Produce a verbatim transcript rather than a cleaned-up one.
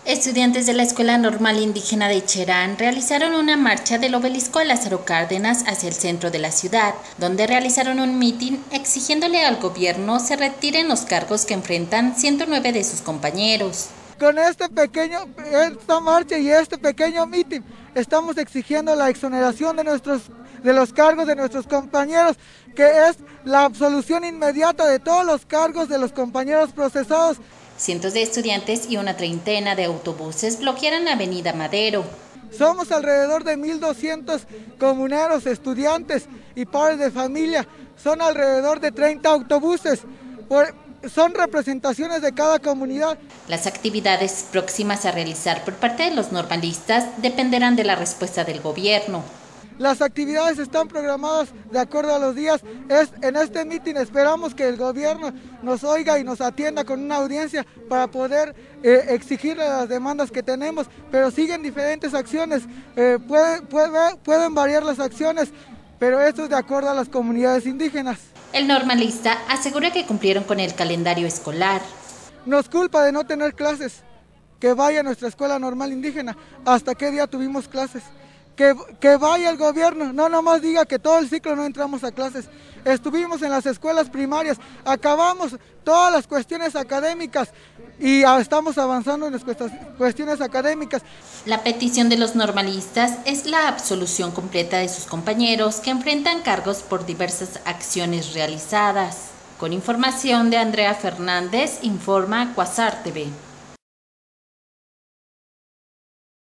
Estudiantes de la Escuela Normal Indígena de Cherán realizaron una marcha del obelisco a Lázaro Cárdenas hacia el centro de la ciudad, donde realizaron un mitin exigiéndole al gobierno se retiren los cargos que enfrentan ciento nueve de sus compañeros. Con este pequeño, esta marcha y este pequeño mitin estamos exigiendo la exoneración de, nuestros, de los cargos de nuestros compañeros, que es la absolución inmediata de todos los cargos de los compañeros procesados. Cientos de estudiantes y una treintena de autobuses bloquearon la avenida Madero. Somos alrededor de mil doscientos comuneros, estudiantes y padres de familia. Son alrededor de treinta autobuses. Por, son representaciones de cada comunidad. Las actividades próximas a realizar por parte de los normalistas dependerán de la respuesta del gobierno. Las actividades están programadas de acuerdo a los días. Es, en este mitin esperamos que el gobierno nos oiga y nos atienda con una audiencia para poder eh, exigirle las demandas que tenemos, pero siguen diferentes acciones, eh, puede, puede, pueden variar las acciones, pero esto es de acuerdo a las comunidades indígenas. El normalista asegura que cumplieron con el calendario escolar. Nos culpa de no tener clases, que vaya a nuestra escuela normal indígena. ¿Hasta qué día tuvimos clases? Que, que vaya el gobierno, no nomás diga que todo el ciclo no entramos a clases. Estuvimos en las escuelas primarias, acabamos todas las cuestiones académicas y estamos avanzando en las cuestiones académicas. La petición de los normalistas es la absolución completa de sus compañeros que enfrentan cargos por diversas acciones realizadas. Con información de Andrea Fernández, informa Cuasar T V.